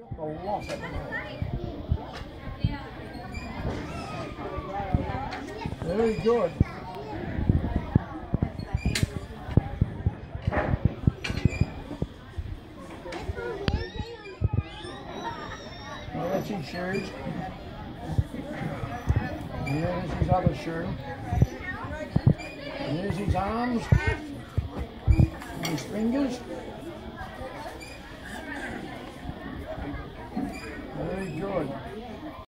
A lot at the moment. Very good. Well, that's his shoes. Here's his other shoe. Here's his arms. And his fingers. Very good.